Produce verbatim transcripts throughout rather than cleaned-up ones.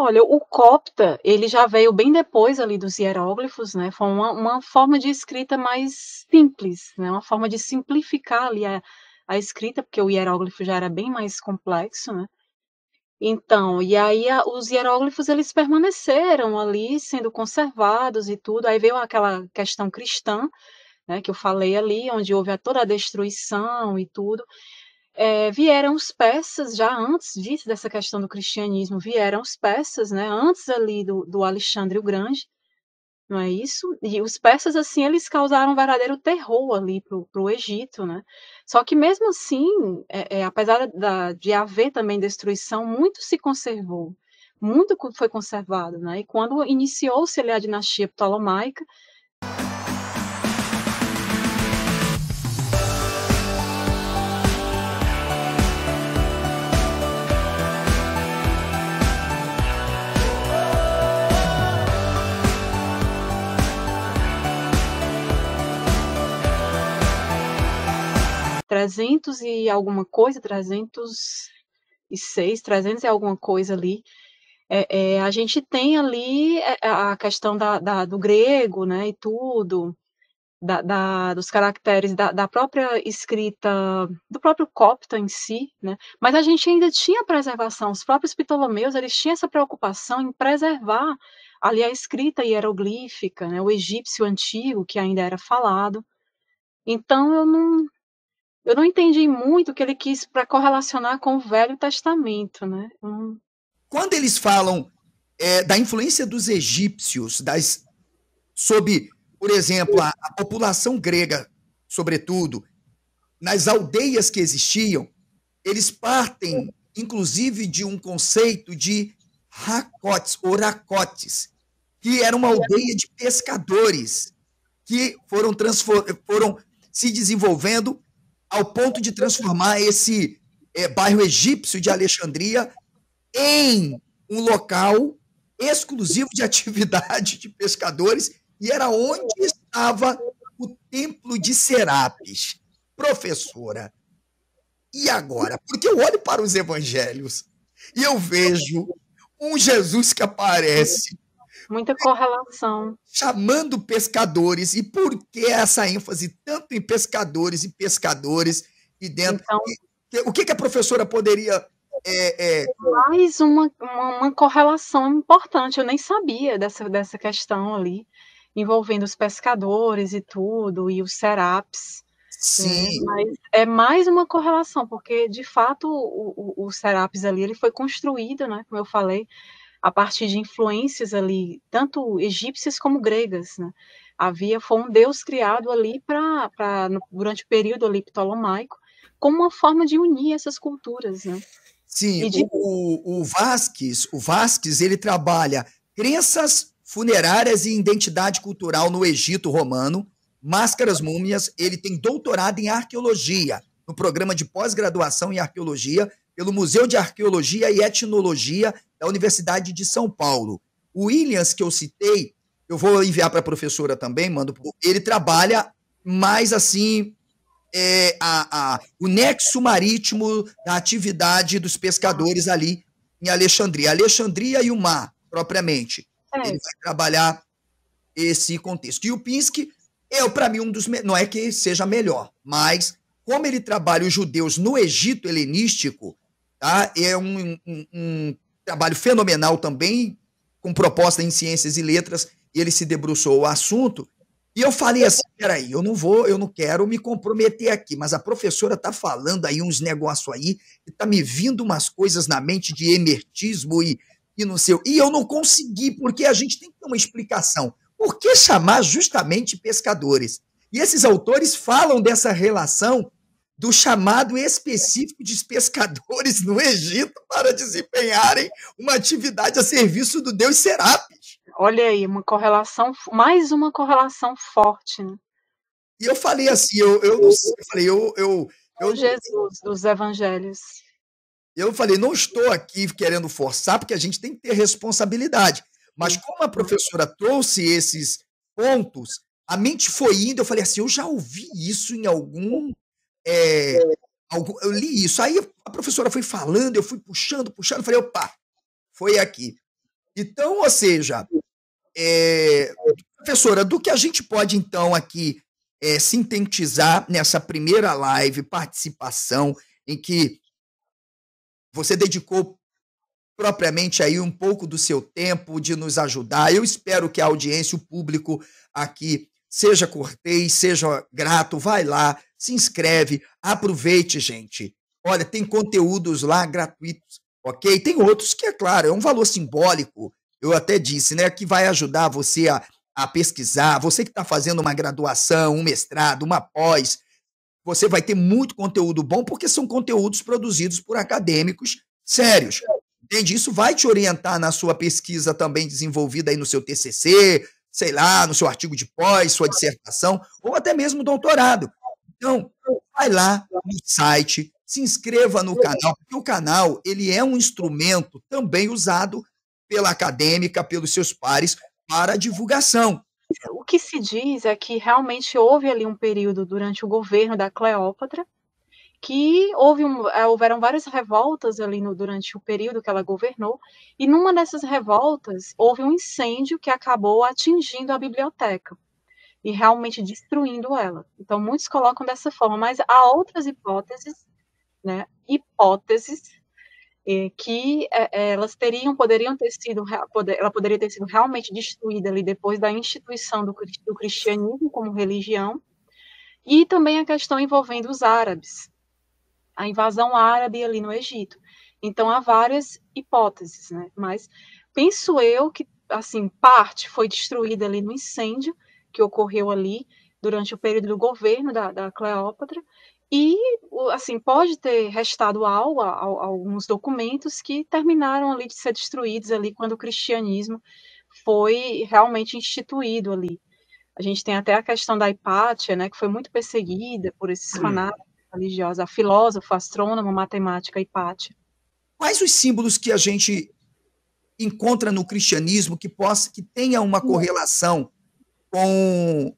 Olha, o copta, ele já veio bem depois ali dos hieróglifos, né, foi uma uma forma de escrita mais simples, né, uma forma de simplificar ali a a escrita, porque o hieróglifo já era bem mais complexo, né. Então, e aí a os hieróglifos eles permaneceram ali sendo conservados e tudo, aí veio aquela questão cristã, né, que eu falei ali, onde houve a toda a destruição e tudo. Eh, vieram os persas já antes disso, dessa questão do cristianismo, vieram os persas, né, antes ali do do Alexandre o Grande, não é isso? E os persas, assim, eles causaram um verdadeiro terror ali para o para o Egito, né. Só que mesmo assim, eh eh, apesar da de haver também destruição, muito se conservou, muito co foi conservado, né, e quando iniciou-se ali a dinastia ptolomaica. trezentos e alguma coisa, trezentos e seis, trezentos e alguma coisa ali, eh eh, a gente tem ali, eh, a questão da da do grego, né, e tudo, da da dos caracteres da da própria escrita, do próprio copta em si, né, mas a gente ainda tinha preservação, os próprios ptolomeus, eles tinham essa preocupação em preservar ali a escrita hieroglífica, né, o egípcio antigo que ainda era falado. Então eu não eu não entendi muito o que ele quis para correlacionar com o Velho Testamento, né. Hum. Quando eles falam, eh, da influência dos egípcios, das sob, por exemplo, a a população grega, sobretudo, nas aldeias que existiam, eles partem, inclusive, de um conceito de racotes ou racotes, que era uma aldeia de pescadores, que foram transfor foram se desenvolvendo ao ponto de transformar esse, eh, bairro egípcio de Alexandria em um local exclusivo de atividade de pescadores, e era onde estava o templo de Serapis. Professora, e agora? Porque eu olho para os evangelhos e eu vejo um Jesus que aparece Muita correlação. chamando pescadores, e por que essa ênfase tanto em pescadores e pescadores e dentro Então e o que que a professora poderia, eh eh mais uma uma uma correlação importante, eu nem sabia dessa dessa questão ali, envolvendo os pescadores e tudo, e os Serapis, né, Sim. mas é mais uma correlação, porque de fato o o o Serapis ali, ele foi construído, né, como eu falei, a partir de influências ali, tanto egípcias como gregas, né. Havia foi um deus criado ali pra pra no durante o período ali ptolomaico, como uma forma de unir essas culturas, né. Sim, E de o o o Vasques o Vasques, ele trabalha crenças funerárias e identidade cultural no Egito romano, máscaras, múmias, ele tem doutorado em arqueologia, no programa de pós-graduação em arqueologia, pelo Museu de Arqueologia e Etnologia da Universidade de São Paulo. O Williams, que eu citei, eu vou enviar para a professora também, mando pro ele trabalha mais, assim, eh, a a o nexo marítimo da atividade dos pescadores ali em Alexandria. Alexandria e o mar, propriamente. Ele Certo. vai trabalhar esse contexto. E o Pinsky, eu para mim um dos me não é que seja melhor, mas como ele trabalha os judeus no Egito helenístico, tá, é um um um trabalho fenomenal também, com proposta em ciências e letras, e ele se debruçou o assunto, e eu falei assim: "Espera aí, eu não vou eu não quero me comprometer aqui, mas a professora tá falando aí uns negócio aí, e tá me vindo umas coisas na mente de emertismo e e não sei o", e eu não consegui, porque a gente tem que ter uma explicação. Por que chamar justamente pescadores? E esses autores falam dessa relação do chamado específico de pescadores no Egito para desempenharem uma atividade a serviço do deus Serapis. Olha aí, uma correlação fo mais uma correlação forte, né. E eu falei assim, eu eu não sei, eu falei, eu eu eu Com não Jesus dos evangelhos. eu falei: "Não estou aqui querendo forçar, porque a gente tem que ter responsabilidade", mas Sim. como a professora trouxe esses pontos, a mente foi indo, eu falei assim: "Eu já ouvi isso em algum, eh, algum eu li isso", aí a professora foi falando, eu fui puxando, puxando, falei: "Opa, foi aqui". Então, ou seja, é, professora, do que a gente pode, então, aqui é, sintetizar nessa primeira live, participação, em que você dedicou propriamente aí um pouco do seu tempo de nos ajudar. Eu espero que a audiência, o público aqui, seja cortês, seja grato, vai lá, se inscreve, aproveite, gente. Olha, tem conteúdos lá gratuitos, ok? Tem outros que, é claro, é um valor simbólico, eu até disse, né, que vai ajudar você a, a pesquisar, você que está fazendo uma graduação, um mestrado, uma pós, você vai ter muito conteúdo bom, porque são conteúdos produzidos por acadêmicos sérios. Entende? Isso vai te orientar na sua pesquisa também desenvolvida aí no seu T C C, sei lá, no seu artigo de pós, sua dissertação, ou até mesmo doutorado. Então, vai lá no site, se inscreva no canal, porque o canal ele é um instrumento também usado pela acadêmica, pelos seus pares, para divulgação. O que se diz é que realmente houve ali um período durante o governo da Cleópatra que houve um, houveram várias revoltas ali no, durante o período que ela governou, e numa dessas revoltas houve um incêndio que acabou atingindo a biblioteca e realmente destruindo ela. Então muitos colocam dessa forma, mas há outras hipóteses, né, hipóteses é, que é, elas teriam, poderiam ter sido, ela poderia ter sido realmente destruída ali depois da instituição do, do cristianismo como religião, e também a questão envolvendo os árabes, a invasão árabe ali no Egito. Então há várias hipóteses, né? Mas penso eu que assim parte foi destruída ali no incêndio que ocorreu ali durante o período do governo da, da Cleópatra, e assim pode ter restado algo, alguns documentos que terminaram ali de ser destruídos ali quando o cristianismo foi realmente instituído ali. A gente tem até a questão da Hipátia, né, que foi muito perseguida por esses fanáticos religiosos, a filósofa, astrônoma, matemática Hipátia. Quais os símbolos que a gente encontra no cristianismo que possa, que tenha uma correlação com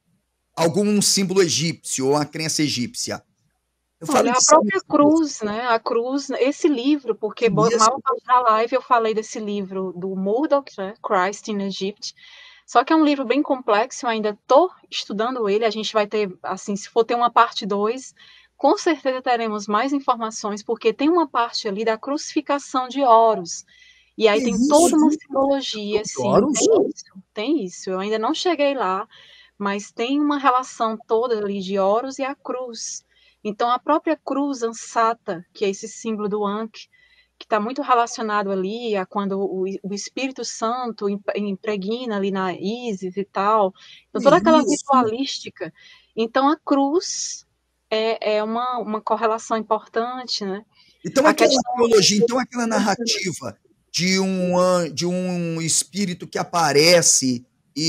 algum símbolo egípcio ou a crença egípcia? Eu Olha, a própria cruz, né? A cruz, esse livro, porque mal na live eu falei desse livro do Murdoch, né? Christ in Egypt. Só que é um livro bem complexo, eu ainda estou estudando ele. A gente vai ter, assim, se for ter uma parte dois, com certeza teremos mais informações, porque tem uma parte ali da crucificação de Horus. E aí tem, tem toda uma simbologia, assim. Tem isso, tem isso. Eu ainda não cheguei lá, mas tem uma relação toda ali de Horus e a cruz. Então, a própria cruz ansata, que é esse símbolo do Ankh, que está muito relacionado ali a quando o, o Espírito Santo impregna ali na Ísis e tal. Então, toda aquela Isso. ritualística. Então, a cruz é, é uma, uma correlação importante, né? Então, a aquela questão... teologia, então, aquela narrativa de um, de um espírito que aparece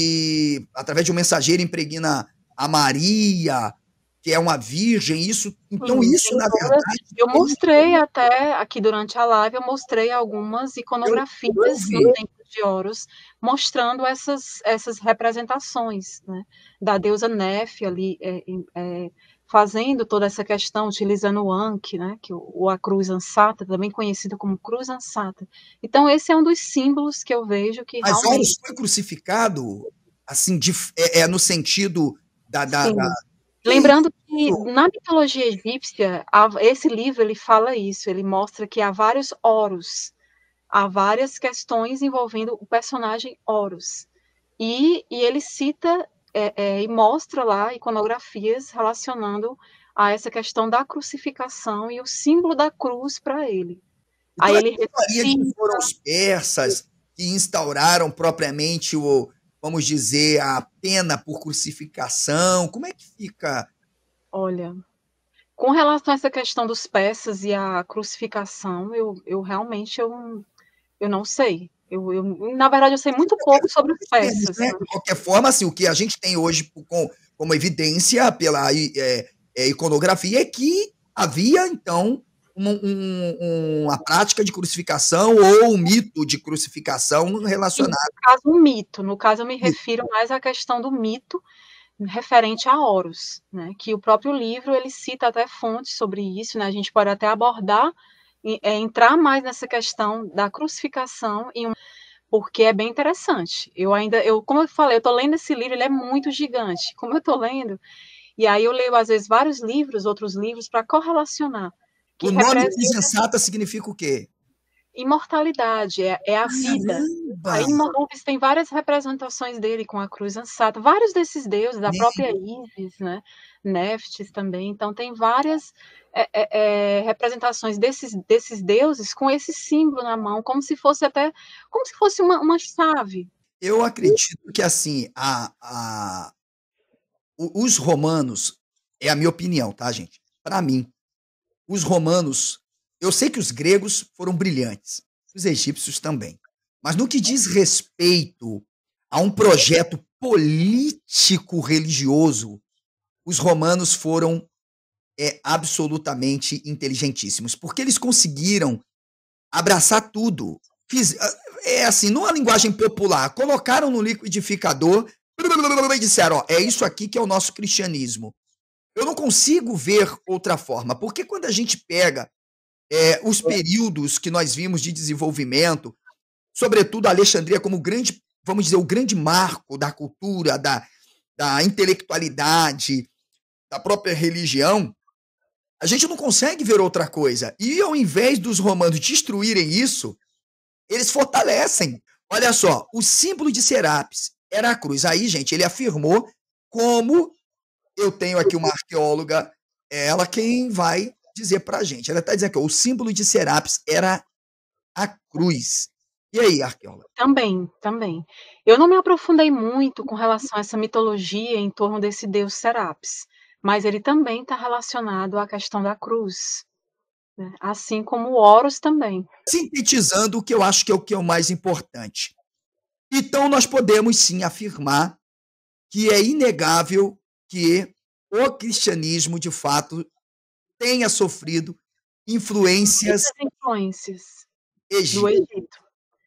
e, através de um mensageiro, impregna a Maria, que é uma virgem, isso, então Sim, isso, na verdade... Eu mostrei até, aqui durante a live, eu mostrei algumas iconografias no Templo de Horus, mostrando essas, essas representações, né, da deusa Nefe ali, é, é, fazendo toda essa questão, utilizando o Ankh, né, que o, a cruz ansata, também conhecida como cruz ansata. Então, esse é um dos símbolos que eu vejo que Mas realmente... Horus foi crucificado, assim, de, é, é no sentido da... da, da... Lembrando que na mitologia egípcia, esse livro ele fala isso, ele mostra que há vários Horus, há várias questões envolvendo o personagem Horus. E, e ele cita é, é, e mostra lá iconografias relacionando a essa questão da crucificação e o símbolo da cruz para ele. Então, Aí ele recita... que foram os persas que instauraram propriamente o, vamos dizer, a pena por crucificação? Como é que fica? Olha, com relação a essa questão dos persas e a crucificação, eu, eu realmente eu, eu não sei. Eu, eu, na verdade, eu sei muito pouco sobre os persas. Né? De qualquer forma, assim, o que a gente tem hoje com, como evidência pela é, é, iconografia é que havia, então, um, um, uma prática de crucificação ou um mito de crucificação relacionado. No caso, um mito. No caso, eu me refiro mais à questão do mito referente a Horus, né? Que o próprio livro ele cita até fontes sobre isso, né? A gente pode até abordar, é, entrar mais nessa questão da crucificação, em um, porque é bem interessante. Eu ainda, eu, como eu falei, eu estou lendo esse livro, ele é muito gigante. Como eu estou lendo, e aí eu leio, às vezes, vários livros, outros livros, para correlacionar, que O nome representa insensata significa o quê? imortalidade, é, é a vida. Caramba! Aí, Rubens tem várias representações dele com a cruz ansata, vários desses deuses, da própria Ísis, né? Neftis também. Então, tem várias é, é, é, representações desses, desses deuses com esse símbolo na mão, como se fosse até como se fosse uma, uma chave. Eu acredito que assim, a, a, os romanos, é a minha opinião, tá, gente? Para mim, os romanos, eu sei que os gregos foram brilhantes, os egípcios também. Mas no que diz respeito a um projeto político religioso, os romanos foram é, absolutamente inteligentíssimos, porque eles conseguiram abraçar tudo. Fiz, é assim, numa linguagem popular, colocaram no liquidificador e disseram, ó, é isso aqui que é o nosso cristianismo. Eu não consigo ver outra forma, porque quando a gente pega é, os períodos que nós vimos de desenvolvimento, sobretudo a Alexandria como grande, vamos dizer, o grande marco da cultura, da, da intelectualidade, da própria religião, a gente não consegue ver outra coisa. E ao invés dos romanos destruírem isso, eles fortalecem. Olha só, o símbolo de Serapis era a cruz. Aí, gente, ele afirmou como eu tenho aqui uma arqueóloga, ela quem vai dizer pra gente. Ela está dizendo que o símbolo de Serapis era a cruz. E aí, arqueóloga? Também, também. Eu não me aprofundei muito com relação a essa mitologia em torno desse deus Serapis, mas ele também está relacionado à questão da cruz, né? Assim como o Horus também. Sintetizando o que eu acho que é o que é o mais importante. Então, nós podemos sim afirmar que é inegável que o cristianismo, de fato, tenha sofrido influências Muitas influências do egípcias. Egito.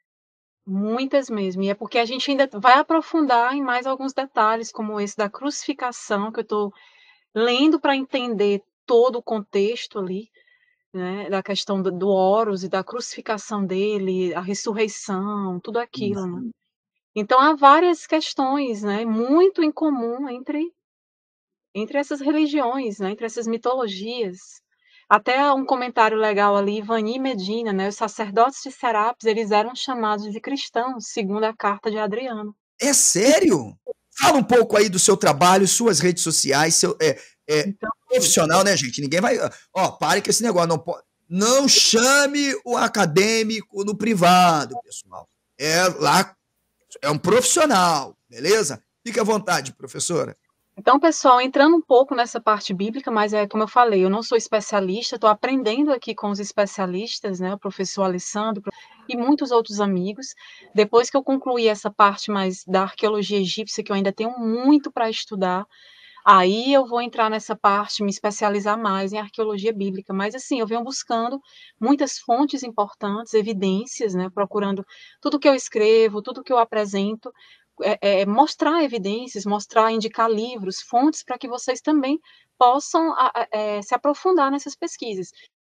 Muitas mesmo. E é porque a gente ainda vai aprofundar em mais alguns detalhes, como esse da crucificação, que eu estou lendo para entender todo o contexto ali, né, da questão do, do Horus e da crucificação dele, a ressurreição, tudo aquilo, né? Então há várias questões, né, muito em comum entre entre essas religiões, né, entre essas mitologias. Até um comentário legal ali, Ivani Medina, né, os sacerdotes de Serapis, eles eram chamados de cristãos, segundo a carta de Adriano. É sério? Fala um pouco aí do seu trabalho, suas redes sociais, seu é, é, Então, profissional, né, gente? Ninguém vai. Ó, pare com esse negócio. Não, pode, não chame o acadêmico no privado, pessoal. É lá, é um profissional, beleza? Fique à vontade, professora. Então, pessoal, entrando um pouco nessa parte bíblica, mas é como eu falei, eu não sou especialista, estou aprendendo aqui com os especialistas, né, o professor Alessandro e muitos outros amigos. Depois que eu concluir essa parte mais da arqueologia egípcia, que eu ainda tenho muito para estudar, aí eu vou entrar nessa parte, me especializar mais em arqueologia bíblica. Mas, assim, eu venho buscando muitas fontes importantes, evidências, né, procurando tudo que eu escrevo, tudo que eu apresento, é, é, mostrar evidências, mostrar, indicar livros, fontes, para que vocês também possam a, é, se aprofundar nessas pesquisas.